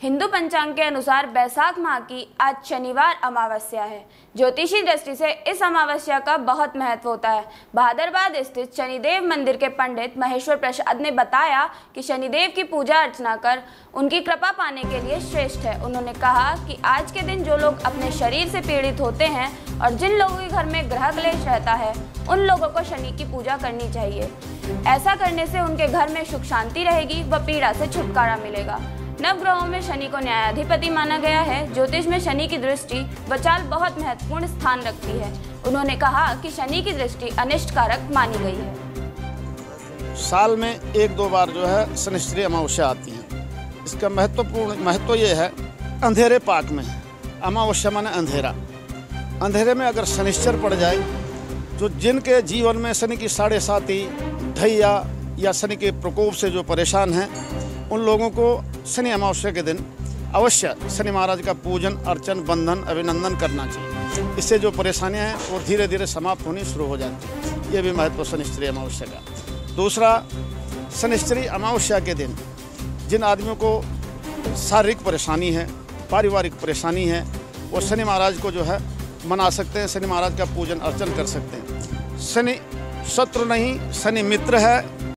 हिंदू पंचांग के अनुसार बैसाख माह की आज शनिवार अमावस्या है। ज्योतिषी दृष्टि से इस अमावस्या का बहुत महत्व होता है। बहादुराबाद स्थित शनिदेव मंदिर के पंडित महेश्वर प्रसाद ने बताया कि शनिदेव की पूजा अर्चना कर उनकी कृपा पाने के लिए श्रेष्ठ है। उन्होंने कहा कि आज के दिन जो लोग अपने शरीर से पीड़ित होते हैं और जिन लोगों के घर में ग्रह क्लेश रहता है, उन लोगों को शनि की पूजा करनी चाहिए। ऐसा करने से उनके घर में सुख शांति रहेगी व पीड़ा से छुटकारा मिलेगा। नवग्रहों में शनि को न्यायाधिपति माना गया है। ज्योतिष में शनि की दृष्टि व चाल बहुत महत्वपूर्ण स्थान रखती है। उन्होंने कहा कि शनि की दृष्टि अनिष्ट कारक मानी गई है। साल में एक दो बार जो है शनिश्चरी अमावस्या आती है। इसका महत्व ये है, अंधेरे पाक में अमावस्या माने अंधेरा। अंधेरे में अगर शनिश्चर पड़ जाए तो जिनके जीवन में शनि की 7.5 ढैया या शनि के प्रकोप से जो परेशान हैं, उन लोगों को शनि अमावस्या के दिन अवश्य शनि महाराज का पूजन अर्चन बंधन अभिनंदन करना चाहिए। इससे जो परेशानियां हैं वो धीरे धीरे समाप्त होनी शुरू हो जाती है। ये भी महत्व शनिश्चरी अमावस्या का। दूसरा, शनिश्चरी अमावस्या के दिन जिन आदमियों को शारीरिक परेशानी है, पारिवारिक परेशानी है, वो शनि महाराज को जो है मना सकते हैं, शनि महाराज का पूजन अर्चन कर सकते हैं। शनि शत्रु नहीं, शनि मित्र है।